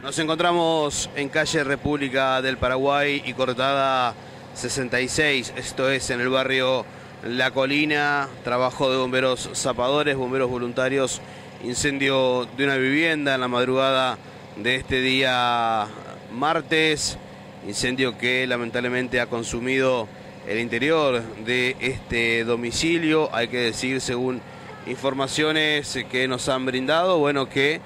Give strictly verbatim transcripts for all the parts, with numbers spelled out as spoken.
Nos encontramos en calle República del Paraguay y Cortada sesenta y seis, esto es en el barrio La Colina, trabajo de bomberos zapadores, bomberos voluntarios, incendio de una vivienda en la madrugada de este día martes, incendio que lamentablemente ha consumido el interior de este domicilio. Hay que decir, según informaciones que nos han brindado, bueno, que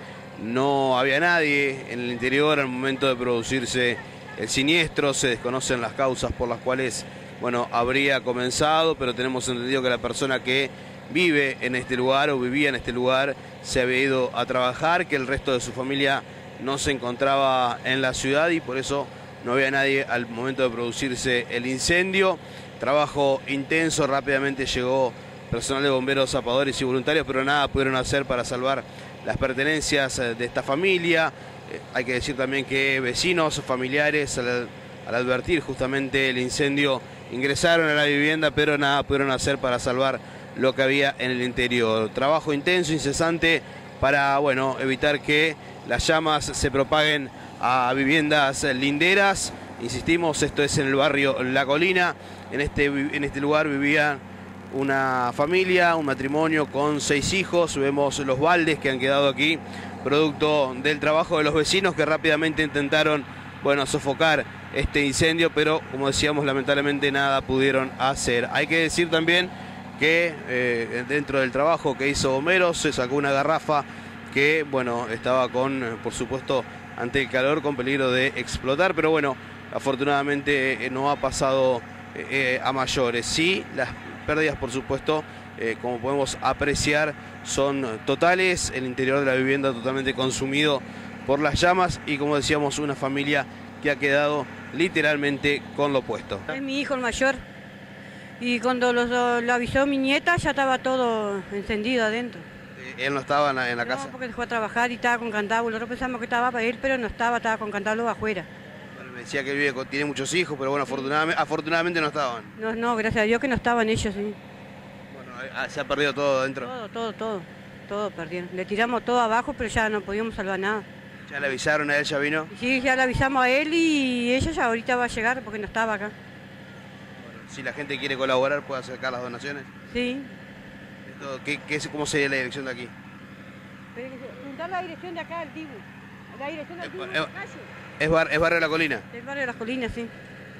no había nadie en el interior al momento de producirse el siniestro. Se desconocen las causas por las cuales, bueno, habría comenzado, pero tenemos entendido que la persona que vive en este lugar o vivía en este lugar se había ido a trabajar, que el resto de su familia no se encontraba en la ciudad y por eso no había nadie al momento de producirse el incendio. Trabajo intenso, rápidamente llegó personal de bomberos, zapadores y voluntarios, pero nada pudieron hacer para salvar las pertenencias de esta familia. Eh, hay que decir también que vecinos, familiares, al, al advertir justamente el incendio, ingresaron a la vivienda, pero nada pudieron hacer para salvar lo que había en el interior. Trabajo intenso, incesante, para, bueno, evitar que las llamas se propaguen a viviendas linderas. Insistimos, esto es en el barrio La Colina. En este, en este lugar vivía una familia, un matrimonio con seis hijos. Vemos los baldes que han quedado aquí, producto del trabajo de los vecinos que rápidamente intentaron, bueno, sofocar este incendio, pero como decíamos, lamentablemente nada pudieron hacer. Hay que decir también que eh, dentro del trabajo que hizo bomberos se sacó una garrafa que, bueno, estaba con, por supuesto, ante el calor, con peligro de explotar, pero bueno, afortunadamente eh, no ha pasado eh, a mayores. Sí, las pérdidas, por supuesto, eh, como podemos apreciar, son totales. El interior de la vivienda totalmente consumido por las llamas y, como decíamos, una familia que ha quedado literalmente con lo puesto. Es mi hijo el mayor y cuando lo, lo avisó mi nieta ya estaba todo encendido adentro. ¿Él no estaba en la, en la no, casa? Porque dejó a trabajar y estaba con candado. Nosotros pensamos que estaba para él, pero no estaba, estaba con candado afuera. Bueno, me decía que él vive con, tiene muchos hijos, pero bueno, afortunadamente, afortunadamente no estaban. No, no, gracias a Dios que no estaban ellos, sí. Bueno, se ha perdido todo adentro. Todo, todo, todo, todo perdieron. Le tiramos todo abajo, pero ya no podíamos salvar nada. ¿Ya le avisaron a él, ya vino? Sí, ya le avisamos a él y ella ya ahorita va a llegar porque no estaba acá. Bueno, si la gente quiere colaborar, puede acercar las donaciones. Sí. Esto, ¿qué, qué, ¿Cómo sería la dirección de aquí? Preguntar la dirección de acá al Dibu. La dirección del Dibu de Es, la calle. es, bar, ¿Es barrio La Colina? Es barrio de Las Colinas, sí.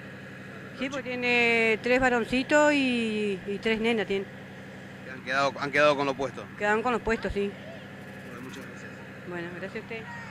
Sí, porque tiene tres varoncitos y, y tres nenas tiene. Han quedado, han quedado con lo puesto. Quedan con los puestos, sí. Bueno, muchas gracias. Bueno, gracias a usted.